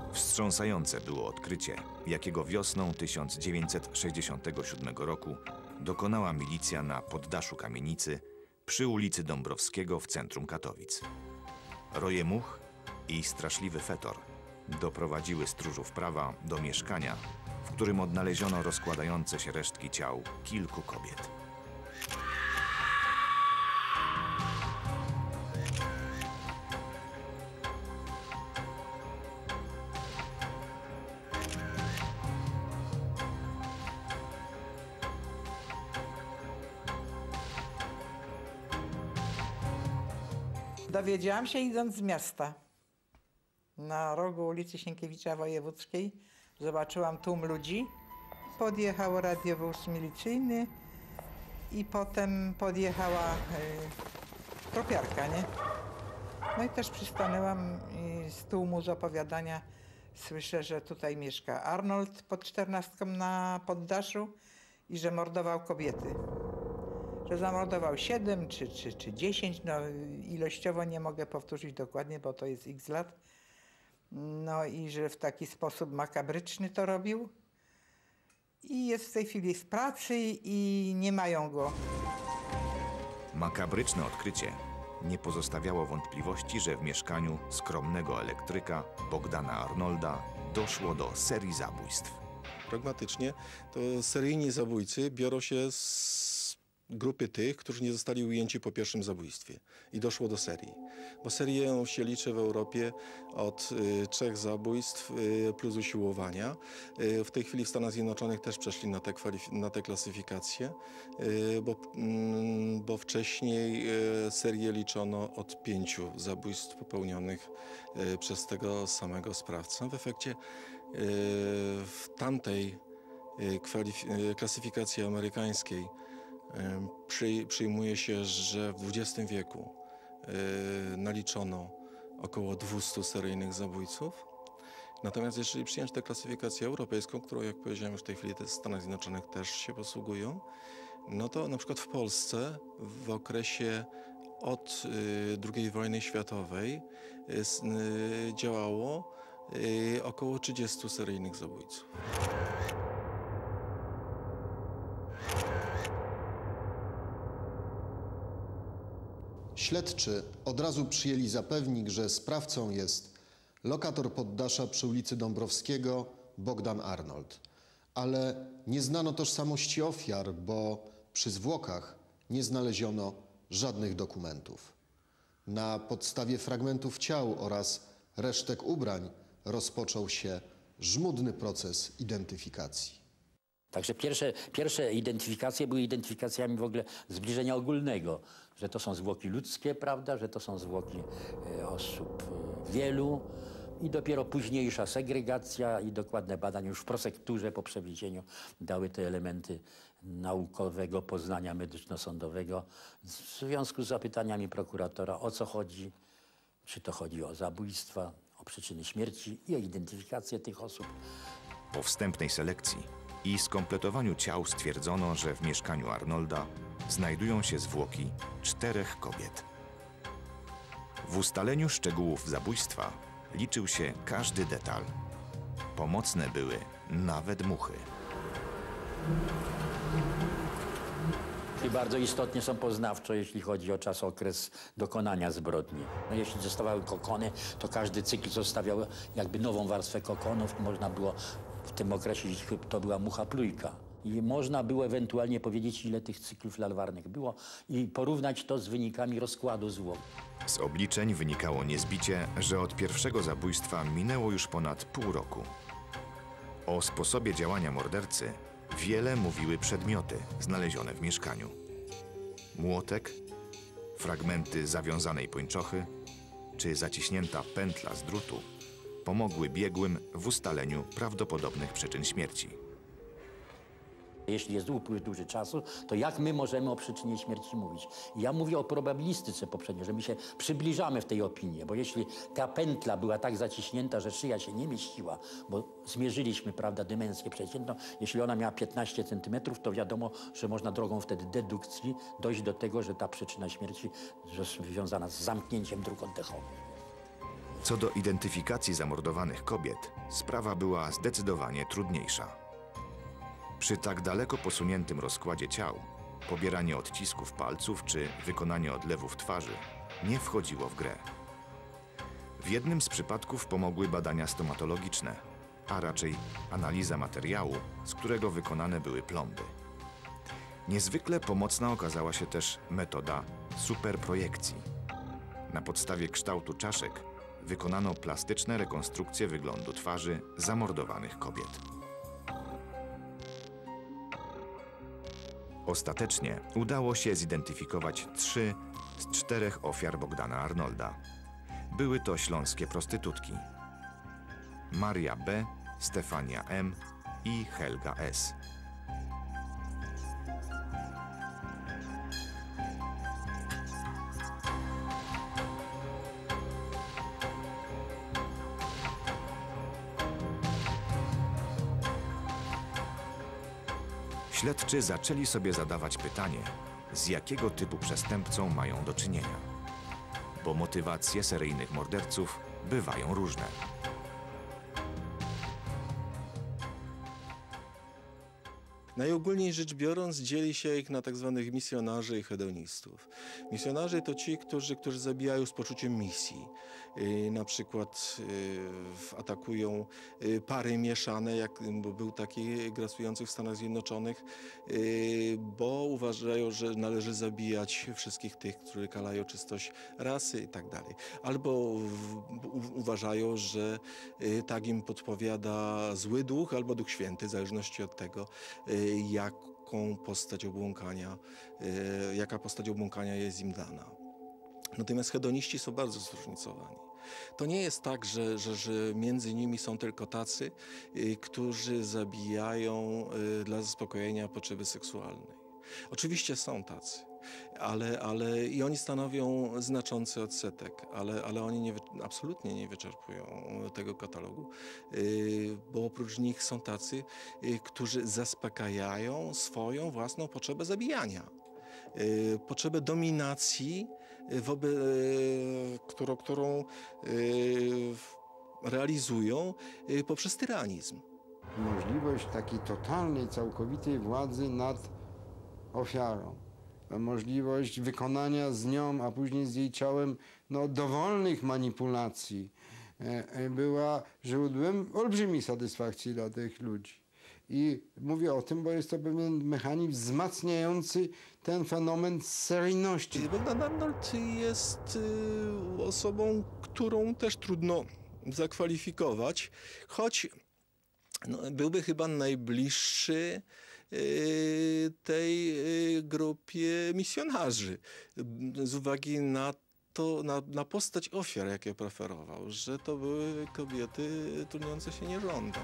Wstrząsające było odkrycie, jakiego wiosną 1967 roku dokonała milicja na poddaszu kamienicy przy ulicy Dąbrowskiego w centrum Katowic. Roje much i straszliwy fetor doprowadziły stróżów prawa do mieszkania, w którym odnaleziono rozkładające się resztki ciał kilku kobiet. Dowiedziałam się idąc z miasta. Na rogu ulicy Sienkiewicza Wojewódzkiej zobaczyłam tłum ludzi. Podjechał radiowóz milicyjny i potem podjechała tropiarka, nie? No i też przystanęłam i z tłumu z opowiadania słyszę, że tutaj mieszka Arnold pod 14 na poddaszu i że mordował kobiety. Że zamordował 7 czy 10, no ilościowo nie mogę powtórzyć dokładnie, bo to jest x lat. No i że w taki sposób makabryczny to robił. I jest w tej chwili w pracy i nie mają go. Makabryczne odkrycie nie pozostawiało wątpliwości, że w mieszkaniu skromnego elektryka Bogdana Arnolda doszło do serii zabójstw. Pragmatycznie to seryjni zabójcy biorą się z grupy tych, którzy nie zostali ujęci po pierwszym zabójstwie. I doszło do serii. Bo serię się liczy w Europie od 3 zabójstw plus usiłowania. W tej chwili w Stanach Zjednoczonych też przeszli na tę klasyfikację, bo wcześniej serię liczono od 5 zabójstw popełnionych przez tego samego sprawcę. W efekcie w tamtej klasyfikacji amerykańskiej przyjmuje się, że w XX wieku naliczono około 200 seryjnych zabójców. Natomiast jeżeli przyjąć tę klasyfikację europejską, którą, jak powiedziałem, już w tej chwili w Stanach Zjednoczonych też się posługują, no to na przykład w Polsce w okresie od II wojny światowej działało około 30 seryjnych zabójców. Śledczy od razu przyjęli za pewnik, że sprawcą jest lokator poddasza przy ulicy Dąbrowskiego Bogdan Arnold. Ale nie znano tożsamości ofiar, bo przy zwłokach nie znaleziono żadnych dokumentów. Na podstawie fragmentów ciał oraz resztek ubrań rozpoczął się żmudny proces identyfikacji. Także pierwsze identyfikacje były identyfikacjami w ogóle zbliżenia ogólnego, że to są zwłoki ludzkie, prawda, że to są zwłoki osób wielu i dopiero późniejsza segregacja i dokładne badania już w prosekturze po przewiezieniu dały te elementy naukowego poznania medyczno-sądowego w związku z zapytaniami prokuratora, o co chodzi, czy to chodzi o zabójstwa, o przyczyny śmierci i o identyfikację tych osób. Po wstępnej selekcji i skompletowaniu ciał stwierdzono, że w mieszkaniu Arnolda znajdują się zwłoki 4 kobiet. W ustaleniu szczegółów zabójstwa liczył się każdy detal. Pomocne były nawet muchy. I bardzo istotnie są poznawczo, jeśli chodzi o okres dokonania zbrodni. No, jeśli zostawały kokony, to każdy cykl zostawiał jakby nową warstwę kokonów. Można było w tym okresie, jeśli to była mucha plujka. I można było ewentualnie powiedzieć, ile tych cyklów larwarnych było i porównać to z wynikami rozkładu zwłok. Z obliczeń wynikało niezbicie, że od pierwszego zabójstwa minęło już ponad pół roku. O sposobie działania mordercy wiele mówiły przedmioty znalezione w mieszkaniu. Młotek, fragmenty zawiązanej pończochy czy zaciśnięta pętla z drutu pomogły biegłym w ustaleniu prawdopodobnych przyczyn śmierci. Jeśli jest upływ duży czasu, to jak my możemy o przyczynie śmierci mówić? Ja mówię o probabilistyce poprzednio, że my się przybliżamy w tej opinii, bo jeśli ta pętla była tak zaciśnięta, że szyja się nie mieściła, bo zmierzyliśmy, prawda, dymensję przeciętną, jeśli ona miała 15 cm, to wiadomo, że można drogą wtedy dedukcji dojść do tego, że ta przyczyna śmierci jest związana z zamknięciem dróg oddechowych. Co do identyfikacji zamordowanych kobiet, sprawa była zdecydowanie trudniejsza. Przy tak daleko posuniętym rozkładzie ciał, pobieranie odcisków palców czy wykonanie odlewów twarzy nie wchodziło w grę. W jednym z przypadków pomogły badania stomatologiczne, a raczej analiza materiału, z którego wykonane były plomby. Niezwykle pomocna okazała się też metoda superprojekcji. Na podstawie kształtu czaszek wykonano plastyczne rekonstrukcje wyglądu twarzy zamordowanych kobiet. Ostatecznie udało się zidentyfikować 3 z 4 ofiar Bogdana Arnolda. Były to śląskie prostytutki: Maria B., Stefania M. i Helga S. Śledczy zaczęli sobie zadawać pytanie, z jakiego typu przestępcą mają do czynienia, bo motywacje seryjnych morderców bywają różne. Najogólniej rzecz biorąc, dzieli się ich na tak zwanych misjonarzy i hedonistów. Misjonarze to ci, którzy zabijają z poczuciem misji. Na przykład atakują pary mieszane, bo był taki grasujący w Stanach Zjednoczonych, bo uważają, że należy zabijać wszystkich tych, którzy kalają czystość rasy i tak dalej. Albo uważają, że tak im podpowiada zły duch albo Duch Święty, w zależności od tego, jaka postać obłąkania jest im dana. Natomiast hedoniści są bardzo zróżnicowani. To nie jest tak, że między nimi są tylko tacy, którzy zabijają dla zaspokojenia potrzeby seksualnej. Oczywiście są tacy, ale i oni stanowią znaczący odsetek, ale oni absolutnie nie wyczerpują tego katalogu, bo oprócz nich są tacy, którzy zaspokajają swoją własną potrzebę zabijania, potrzebę dominacji, którą realizują poprzez tyranizm. Możliwość takiej totalnej, całkowitej władzy nad ofiarą. Możliwość wykonania z nią, a później z jej ciałem, dowolnych manipulacji była źródłem olbrzymiej satysfakcji dla tych ludzi. I mówię o tym, bo jest to pewien mechanizm wzmacniający ten fenomen seryjności. Bogdan Arnold jest osobą, którą też trudno zakwalifikować, choć byłby chyba najbliższy tej grupie misjonarzy z uwagi na postać ofiar, jakie preferował, że to były kobiety trudniące się nierządem.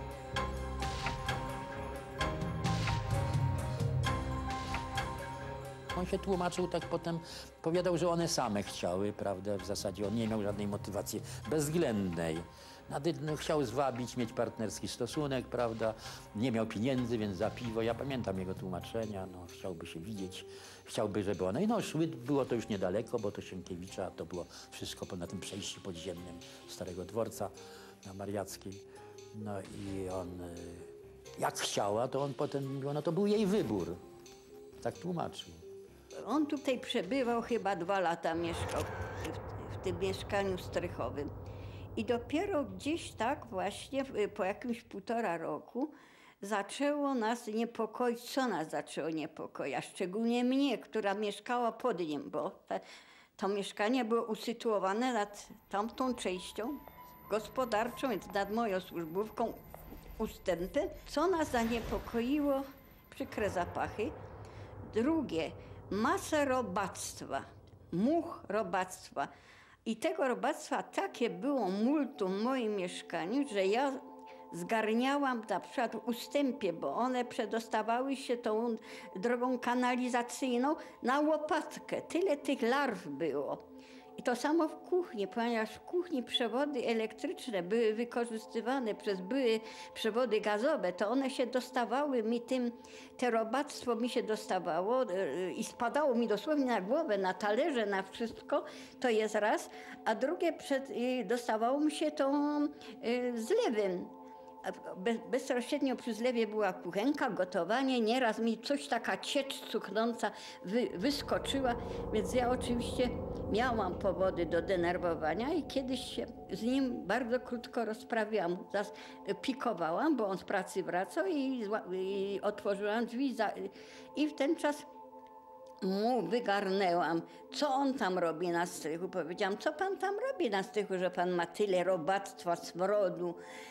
On się tłumaczył tak potem, powiadał, że one same chciały, prawda, w zasadzie on nie miał żadnej motywacji bezwzględnej. Chciał zwabić, mieć partnerski stosunek, prawda, nie miał pieniędzy, więc za piwo, ja pamiętam jego tłumaczenia, chciałby się widzieć, chciałby, żeby one, szły, było to już niedaleko, bo to Sienkiewicza, to było wszystko na tym przejściu podziemnym Starego Dworca na Mariackiej, i on, jak chciała, to on potem mówił, to był jej wybór, tak tłumaczył. On tutaj przebywał, chyba 2 lata mieszkał w tym mieszkaniu strychowym. I dopiero gdzieś tak właśnie po jakimś 1,5 roku zaczęło nas niepokoić. Co nas zaczęło niepokoić? A szczególnie mnie, która mieszkała pod nim, bo to mieszkanie było usytuowane nad tamtą częścią gospodarczą, więc nad moją służbówką ustępem. Co nas zaniepokoiło? Przykre zapachy. Drugie, masę robactwa, much robactwa. I tego robactwa takie było multum w moim mieszkaniu, że ja zgarniałam na przykład w ustępie, bo one przedostawały się tą drogą kanalizacyjną na łopatkę. Tyle tych larw było. I to samo w kuchni, ponieważ w kuchni przewody elektryczne były wykorzystywane przez były przewody gazowe, to one się dostawały mi te robactwo mi się dostawało i spadało mi dosłownie na głowę, na talerze, na wszystko, to jest raz, a drugie dostawało mi się to zlewem. Bezpośrednio przy zlewie była kuchenka, gotowanie, nieraz mi coś taka ciecz cuchnąca wyskoczyła, więc ja oczywiście miałam powody do denerwowania i kiedyś się z nim bardzo krótko rozprawiłam. Pikowałam, bo on z pracy wracał i otworzyłam drzwi i w ten czas mu wygarnęłam, co on tam robi na strychu. Powiedziałam, co pan tam robi na strychu, że pan ma tyle robactwa, smrodu.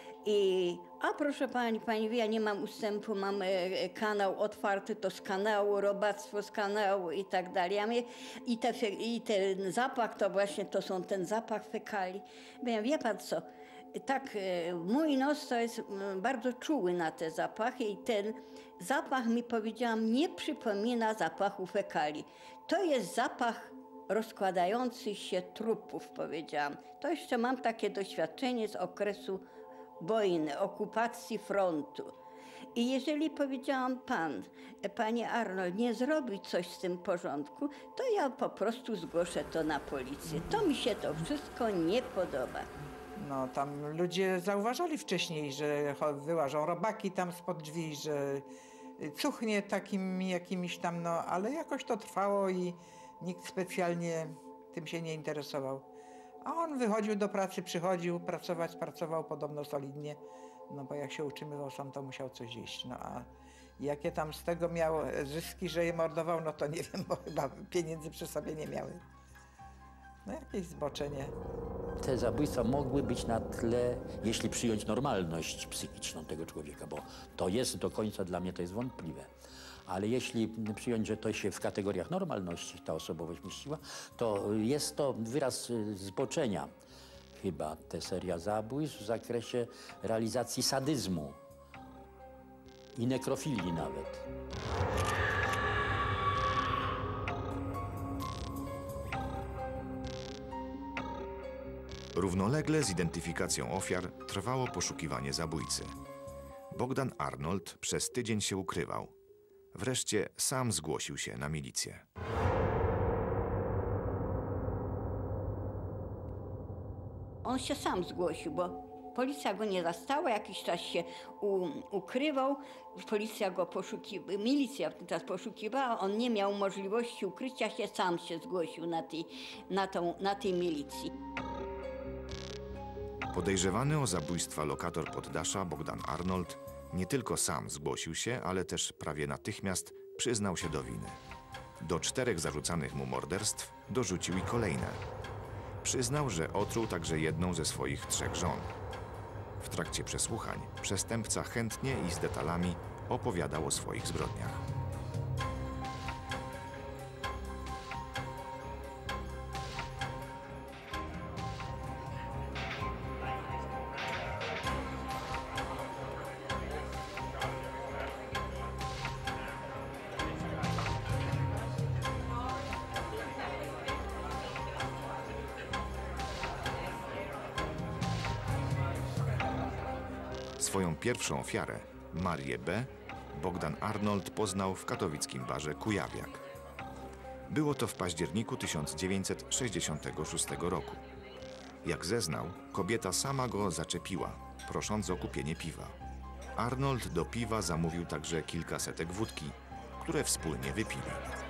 A proszę pani wie, ja nie mam ustępu, mam kanał otwarty, to z kanału, robactwo z kanału i tak dalej. I ten zapach, to właśnie to są ten zapach fekali. Mówię, wie pan co, tak mój nos to jest bardzo czuły na te zapachy i ten zapach mi, powiedziałam, nie przypomina zapachu fekali. To jest zapach rozkładających się trupów, powiedziałam. To jeszcze mam takie doświadczenie z okresu wojny, okupacji frontu. I jeżeli powiedziałam panie Arnold, nie zrobi coś z tym porządku, to ja po prostu zgłoszę to na policję. To mi się to wszystko nie podoba. No tam ludzie zauważali wcześniej, że wyłażą robaki tam spod drzwi, że cuchnie takimi jakimiś tam, no ale jakoś to trwało i nikt specjalnie tym się nie interesował. A on wychodził do pracy, przychodził pracował podobno solidnie, no bo jak się utrzymywał sam, to musiał coś jeść. No a jakie tam z tego miał zyski, że je mordował, no to nie wiem, bo chyba pieniędzy przy sobie nie miały. No jakieś zboczenie. Te zabójstwa mogły być na tle, jeśli przyjąć normalność psychiczną tego człowieka, bo to jest do końca, dla mnie to jest wątpliwe. Ale jeśli przyjąć, że to się w kategoriach normalności ta osobowość mieściła, to jest to wyraz zboczenia. Chyba ta seria zabójstw w zakresie realizacji sadyzmu i nekrofilii nawet. Równolegle z identyfikacją ofiar trwało poszukiwanie zabójcy. Bogdan Arnold przez tydzień się ukrywał. Wreszcie sam zgłosił się na milicję. On się sam zgłosił, bo policja go nie zastała, jakiś czas się ukrywał, policja go milicja teraz poszukiwała, on nie miał możliwości ukrycia się, sam się zgłosił na tej milicji. Podejrzewany o zabójstwa lokator poddasza Bogdan Arnold nie tylko sam zgłosił się, ale też prawie natychmiast przyznał się do winy. Do 4 zarzucanych mu morderstw dorzucił i kolejne. Przyznał, że otruł także jedną ze swoich 3 żon. W trakcie przesłuchań przestępca chętnie i z detalami opowiadał o swoich zbrodniach. Swoją pierwszą ofiarę, Marię B., Bogdan Arnold poznał w katowickim barze Kujawiak. Było to w październiku 1966 roku. Jak zeznał, kobieta sama go zaczepiła, prosząc o kupienie piwa. Arnold do piwa zamówił także kilkasetek wódki, które wspólnie wypili.